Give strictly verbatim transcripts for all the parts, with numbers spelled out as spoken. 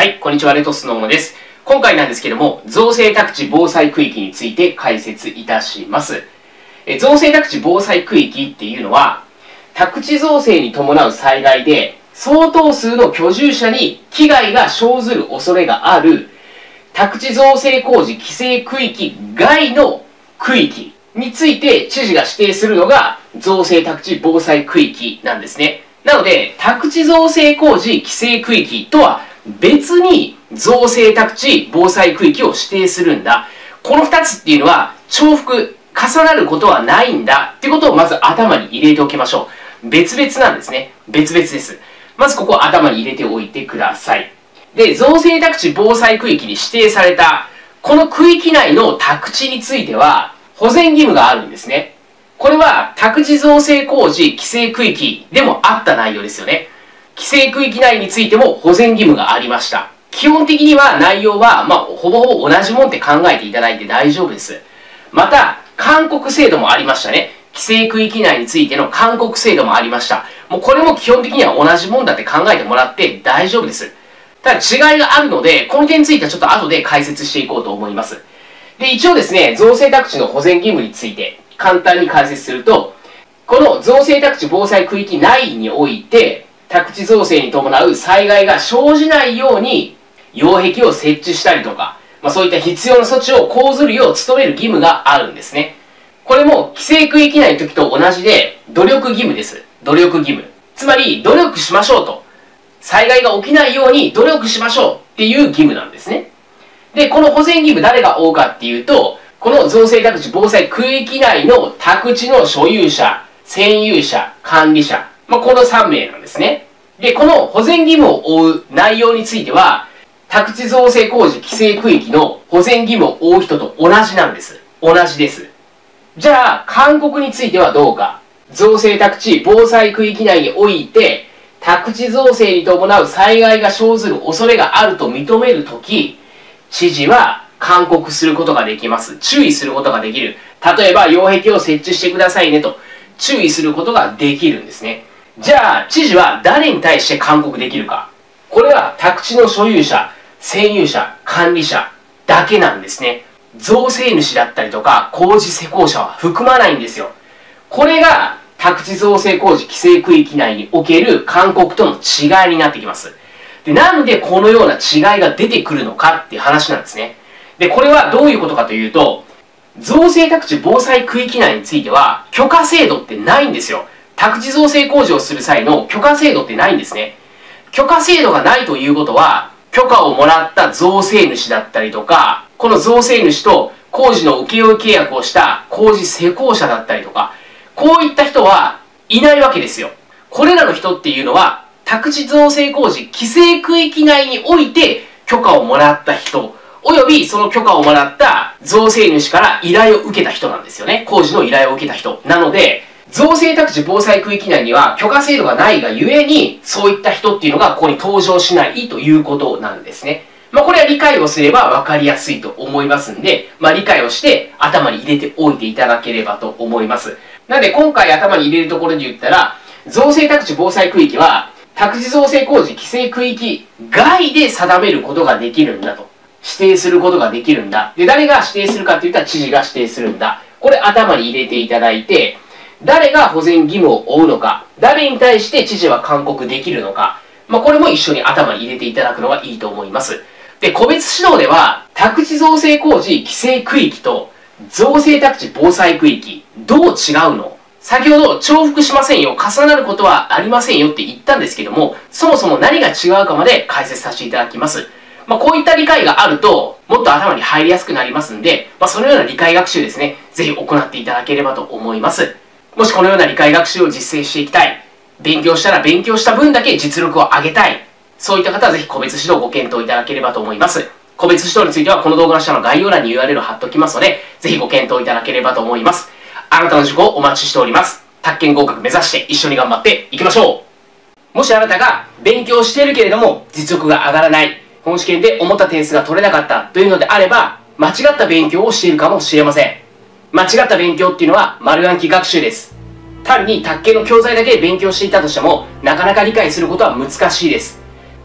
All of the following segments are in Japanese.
、こんにちは、レトスのもです。今回なんですけども、造成宅地防災区域について解説いたします。え造成宅地防災区域っていうのは、宅地造成に伴う災害で、相当数の居住者に危害が生ずる恐れがある、宅地造成工事規制区域外の区域について知事が指定するのが、造成宅地防災区域なんですね。なので、宅地造成工事規制区域とは別に造成宅地防災区域を指定するんだ。このふたつっていうのは重複、重なることはないんだっていうことをまず頭に入れておきましょう。別々なんですね。別々です。まずここを頭に入れておいてください。で、造成宅地防災区域に指定されたこの区域内の宅地については保全義務があるんですね。これは宅地造成工事規制区域でもあった内容ですよね。規制区域内についても保全義務がありました。基本的には内容は、まあ、ほぼほぼ同じもんって考えていただいて大丈夫です。また、勧告制度もありましたね。規制区域内についての勧告制度もありました。もうこれも基本的には同じもんだって考えてもらって大丈夫です。ただ違いがあるので、この点についてはちょっと後で解説していこうと思います。で、一応ですね、造成宅地の保全義務について簡単に解説すると、この造成宅地防災区域内において、宅地造成に伴う災害が生じないように擁壁を設置したりとか、まあ、そういった必要な措置を講ずるよう努める義務があるんですね。これも規制区域内の時と同じで努力義務です。努力義務。つまり努力しましょうと。災害が起きないように努力しましょうっていう義務なんですね。で、この保全義務誰が負うかっていうと、この造成宅地防災区域内の宅地の所有者、占有者、管理者、まあ、このさんめいなんですね。で、この保全義務を負う内容については、宅地造成工事規制区域の保全義務を負う人と同じなんです。同じです。じゃあ、勧告についてはどうか。造成宅地防災区域内において、宅地造成に伴う災害が生ずる恐れがあると認めるとき、知事は勧告することができます。注意することができる。例えば、擁壁を設置してくださいねと、注意することができるんですね。じゃあ、知事は誰に対して勧告できるか。これは宅地の所有者、占有者、管理者だけなんですね。造成主だったりとか、工事施工者は含まないんですよ。これが宅地造成工事規制区域内における勧告との違いになってきます。で、なんでこのような違いが出てくるのかっていう話なんですね。で、これはどういうことかというと、造成宅地防災区域内については許可制度ってないんですよ。宅地造成工事をする際の許可制度ってないんですね。許可制度がないということは、許可をもらった造成主だったりとか、この造成主と工事の請負契約をした工事施工者だったりとか、こういった人はいないわけですよ。これらの人っていうのは、宅地造成工事規制区域内において許可をもらった人、およびその許可をもらった造成主から依頼を受けた人なんですよね。工事の依頼を受けた人。なので、造成宅地防災区域内には許可制度がないがゆえに、そういった人っていうのがここに登場しないということなんですね。まあこれは理解をすれば分かりやすいと思いますんで、まあ理解をして頭に入れておいていただければと思います。なので今回頭に入れるところで言ったら、造成宅地防災区域は、宅地造成工事規制区域外で定めることができるんだと。指定することができるんだ。で、誰が指定するかって言ったら知事が指定するんだ。これ頭に入れていただいて、誰が保全義務を負うのか、誰に対して知事は勧告できるのか、まあ、これも一緒に頭に入れていただくのがいいと思います。で、個別指導では、宅地造成工事規制区域と造成宅地防災区域、どう違うの？先ほど重複しませんよ、重なることはありませんよって言ったんですけども、そもそも何が違うかまで解説させていただきます。まあ、こういった理解があると、もっと頭に入りやすくなりますんで、まあ、そのような理解学習ですね、ぜひ行っていただければと思います。もしこのような理解学習を実践していきたい、勉強したら勉強した分だけ実力を上げたい、そういった方はぜひ個別指導をご検討いただければと思います。個別指導についてはこの動画の下の概要欄に ユーアールエル を貼っておきますので、ぜひご検討いただければと思います。あなたの受講をお待ちしております。宅建合格目指して一緒に頑張っていきましょう。もしあなたが勉強しているけれども実力が上がらない、本試験で思った点数が取れなかったというのであれば、間違った勉強をしているかもしれません。間違った勉強っていうのは丸暗記学習です。単に宅建の教材だけで勉強していたとしても、なかなか理解することは難しいです。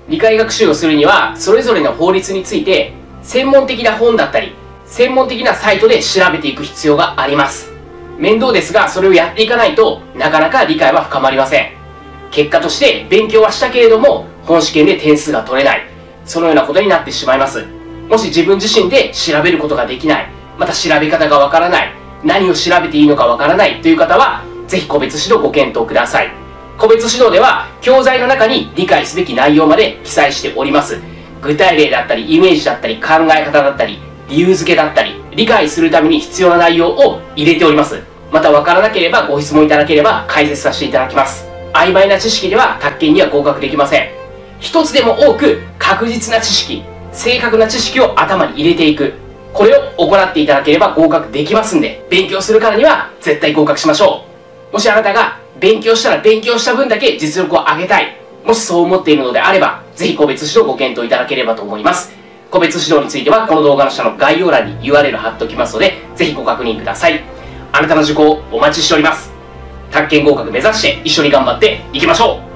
理解学習をするには、それぞれの法律について、専門的な本だったり、専門的なサイトで調べていく必要があります。面倒ですが、それをやっていかないとなかなか理解は深まりません。結果として勉強はしたけれども本試験で点数が取れない、そのようなことになってしまいます。もし自分自身で調べることができない、また調べ方がわからない、何を調べていいのかわからないという方はぜひ個別指導ご検討ください。個別指導では教材の中に理解すべき内容まで記載しております。具体例だったりイメージだったり考え方だったり理由付けだったり、理解するために必要な内容を入れております。また分からなければご質問いただければ解説させていただきます。曖昧な知識では宅建には合格できません。一つでも多く確実な知識、正確な知識を頭に入れていく、これを行っていただければ合格できますんで、勉強するからには絶対合格しましょう。もしあなたが勉強したら勉強した分だけ実力を上げたい、もしそう思っているのであればぜひ個別指導をご検討いただければと思います。個別指導についてはこの動画の下の概要欄に ユーアールエル 貼っておきますので、ぜひご確認ください。あなたの受講お待ちしております。宅建合格目指して一緒に頑張っていきましょう。